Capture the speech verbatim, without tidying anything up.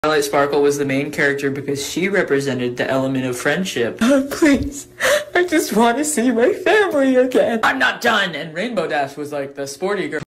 Twilight Sparkle was the main character because she represented the element of friendship. Oh, please. I just want to see my family again. I'm not done! And Rainbow Dash was like the sporty girl.